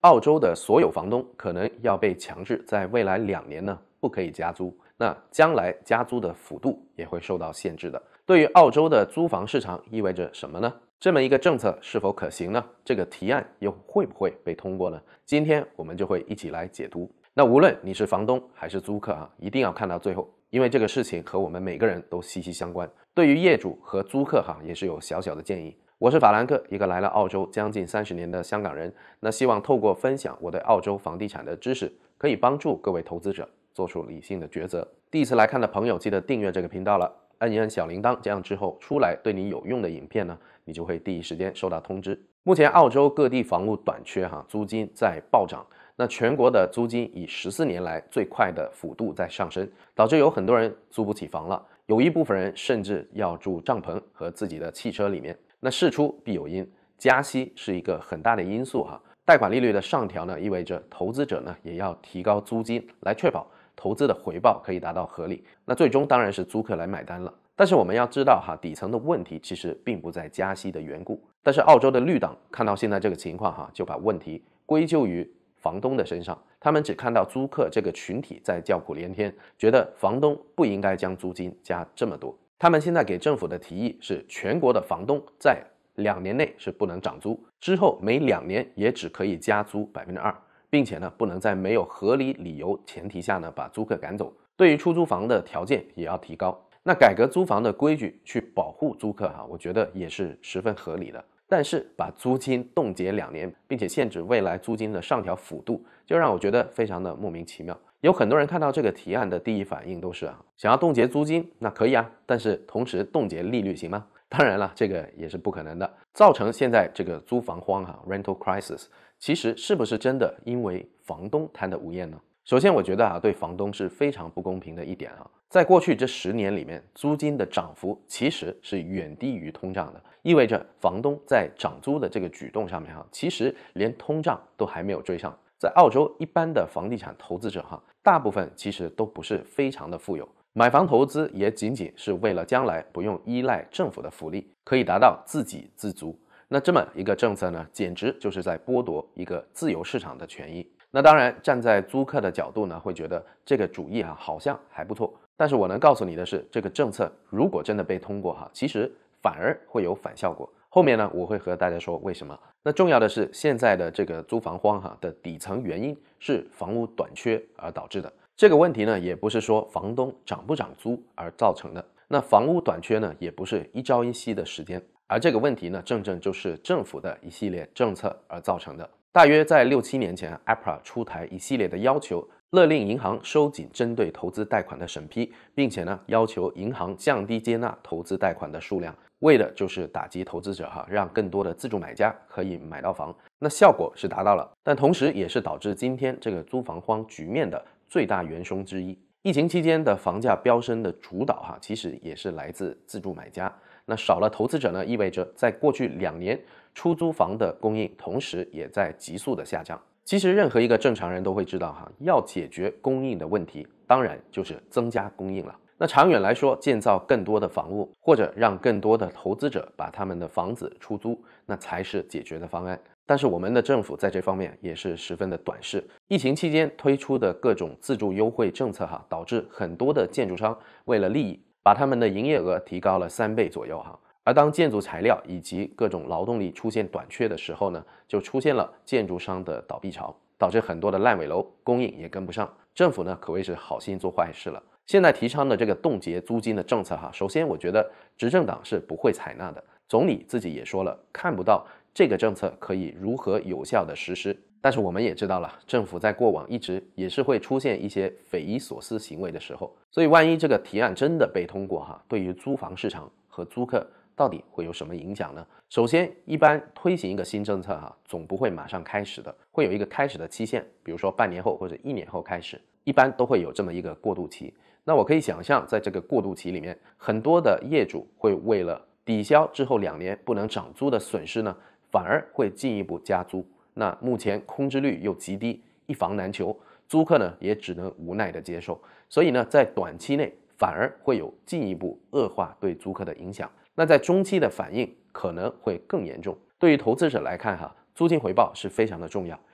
澳洲的所有房东可能要被强制在未来2年呢不可以加租，那将来加租的幅度也会受到限制的。对于澳洲的租房市场意味着什么呢？这么一个政策是否可行呢？这个提案又会不会被通过呢？今天我们就会一起来解读。那无论你是房东还是租客一定要看到最后，因为这个事情和我们每个人都息息相关。对于业主和租客也是有小小的建议。我是法兰克，一个来了澳洲将近30年的香港人。那希望透过分享我对澳洲房地产的知识，可以帮助各位投资者做出理性的抉择。第一次来看的朋友，记得订阅这个频道了，按一按小铃铛，这样之后出来对你有用的影片呢，你就会第一时间收到通知。目前澳洲各地房屋短缺租金在暴涨。那全国的租金以14年来最快的幅度在上升，导致有很多人租不起房了，有一部分人甚至要住帐篷和自己的汽车里面。那事出必有因，加息是一个很大的因素贷款利率的上调呢，意味着投资者呢也要提高租金，来确保投资的回报可以达到合理。那最终当然是租客来买单了。但是我们要知道底层的问题其实并不在加息的缘故。但是澳洲的绿党看到现在这个情况就把问题归咎于房东的身上，他们只看到租客这个群体在叫苦连天，觉得房东不应该将租金加这么多。他们现在给政府的提议是，全国的房东在2年内是不能涨租，之后每2年也只可以加租 2%， 并且呢不能在没有合理理由前提下呢把租客赶走。对于出租房的条件也要提高。那改革租房的规矩去保护租客我觉得也是十分合理的。但是把租金冻结2年，并且限制未来租金的上调幅度，就让我觉得非常的莫名其妙。有很多人看到这个提案的第一反应都是想要冻结租金，那可以但是同时冻结利率行吗？当然了，这个也是不可能的。造成现在这个租房荒rental crisis， 其实是不是真的因为房东贪得无厌呢？首先我觉得对房东是非常不公平的一点在过去这10年里面，租金的涨幅其实是远低于通胀的，意味着房东在涨租的这个举动上面其实连通胀都还没有追上。在澳洲一般的房地产投资者大部分其实都不是非常的富有，买房投资也仅仅是为了将来不用依赖政府的福利，可以达到自给自足。那这么一个政策呢，简直就是在剥夺一个自由市场的权益。那当然站在租客的角度呢，会觉得这个主意好像还不错。但是我能告诉你的是，这个政策如果真的被通过其实反而会有反效果。后面呢我会和大家说为什么。那重要的是，现在的这个租房荒的底层原因是房屋短缺而导致的。这个问题呢也不是说房东涨不涨租而造成的。那房屋短缺呢也不是一朝一夕的时间，而这个问题呢正就是政府的一系列政策而造成的。大约在6-7年前 APRA 出台一系列的要求，勒令银行收紧针对投资贷款的审批，并且呢要求银行降低接纳投资贷款的数量，为的就是打击投资者让更多的自住买家可以买到房。那效果是达到了，但同时也是导致今天这个租房荒局面的最大元凶之一。疫情期间的房价飙升的主导其实也是来自自住买家。那少了投资者呢，意味着在过去2年出租房的供应同时也在急速的下降。其实任何一个正常人都会知道要解决供应的问题，当然就是增加供应了。那长远来说，建造更多的房屋，或者让更多的投资者把他们的房子出租，那才是解决的方案。但是我们的政府在这方面也是十分的短视。疫情期间推出的各种自住优惠政策导致很多的建筑商为了利益，把他们的营业额提高了3倍左右而当建筑材料以及各种劳动力出现短缺的时候呢，就出现了建筑商的倒闭潮，导致很多的烂尾楼供应也跟不上。政府呢可谓是好心做坏事了。现在提倡的这个冻结租金的政策首先我觉得执政党是不会采纳的。总理自己也说了，看不到这个政策可以如何有效的实施。但是我们也知道了，政府在过往一直也是会出现一些匪夷所思行为的时候，所以万一这个提案真的被通过对于租房市场和租客到底会有什么影响呢？首先，一般推行一个新政策总不会马上开始的，会有一个开始的期限，比如说半年后或者1年后开始，一般都会有这么一个过渡期。那我可以想象，在这个过渡期里面，很多的业主会为了抵消之后2年不能涨租的损失呢，反而会进一步加租。那目前空置率又极低，一房难求，租客呢也只能无奈的接受。所以呢，在短期内反而会有进一步恶化对租客的影响。那在中期的反应可能会更严重。对于投资者来看租金回报是非常的重要，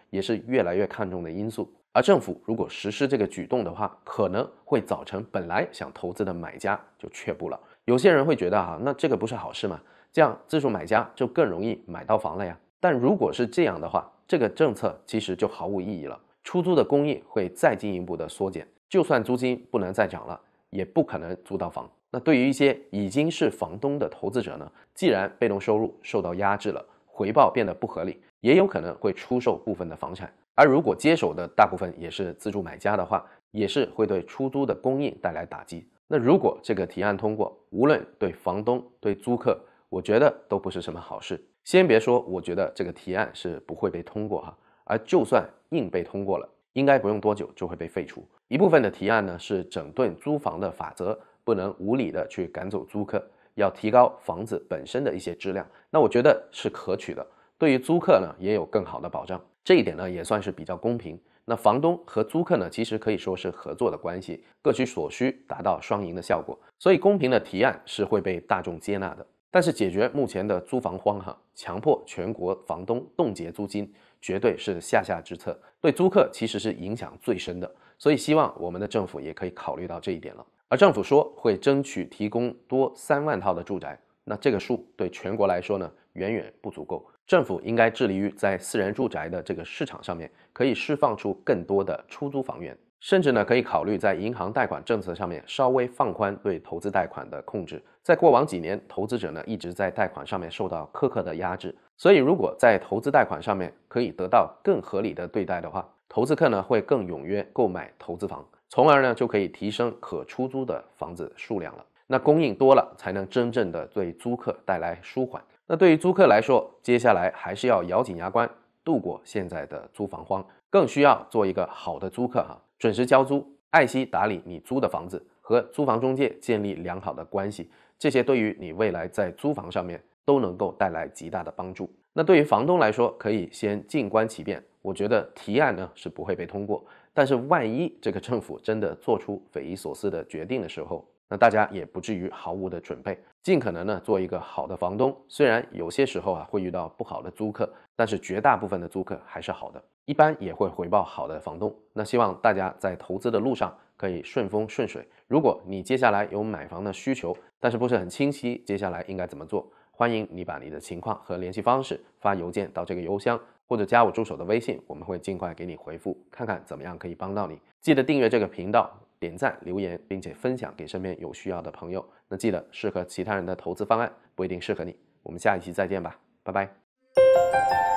也是越来越看重的因素。而政府如果实施这个举动的话，可能会造成本来想投资的买家就却步了。有些人会觉得那这个不是好事吗？这样自住买家就更容易买到房了呀。但如果是这样的话，这个政策其实就毫无意义了。出租的供应会再进一步的缩减，就算租金不能再涨了，也不可能租到房。那对于一些已经是房东的投资者呢，既然被动收入受到压制了，回报变得不合理，也有可能会出售部分的房产。而如果接手的大部分也是自住买家的话，也是会对出租的供应带来打击。那如果这个提案通过，无论对房东对租客，我觉得都不是什么好事。先别说我觉得这个提案是不会被通过而就算硬被通过了，应该不用多久就会被废除。一部分的提案呢是整顿租房的法则，不能无理的去赶走租客，要提高房子本身的一些质量，那我觉得是可取的。对于租客呢也有更好的保障，这一点呢也算是比较公平。那房东和租客呢其实可以说是合作的关系，各取所需，达到双赢的效果，所以公平的提案是会被大众接纳的。但是解决目前的租房荒强迫全国房东冻结租金，绝对是下下之策，对租客其实是影响最深的。所以希望我们的政府也可以考虑到这一点了。而政府说会争取提供多3万套的住宅，那这个数对全国来说呢远远不足够。政府应该致力于在私人住宅的这个市场上面，可以释放出更多的出租房源，甚至呢可以考虑在银行贷款政策上面稍微放宽对投资贷款的控制。在过往几年，投资者呢一直在贷款上面受到苛刻的压制，所以如果在投资贷款上面可以得到更合理的对待的话，投资客呢会更踊跃购买投资房，从而呢就可以提升可出租的房子数量了。那供应多了，才能真正的对租客带来舒缓。那对于租客来说，接下来还是要咬紧牙关度过现在的租房荒，更需要做一个好的租客准时交租，爱惜打理你租的房子，和租房中介建立良好的关系，这些对于你未来在租房上面都能够带来极大的帮助。那对于房东来说，可以先静观其变。我觉得提案呢是不会被通过，但是万一这个政府真的做出匪夷所思的决定的时候，那大家也不至于毫无的准备，尽可能呢做一个好的房东。虽然有些时候会遇到不好的租客，但是绝大部分的租客还是好的，一般也会回报好的房东。那希望大家在投资的路上可以顺风顺水。如果你接下来有买房的需求，但是不是很清晰接下来应该怎么做，欢迎你把你的情况和联系方式发邮件到这个邮箱，或者加我助手的微信，我们会尽快给你回复，看看怎么样可以帮到你。记得订阅这个频道，点赞留言，并且分享给身边有需要的朋友。那记得适合其他人的投资方案不一定适合你。我们下一期再见吧，拜拜。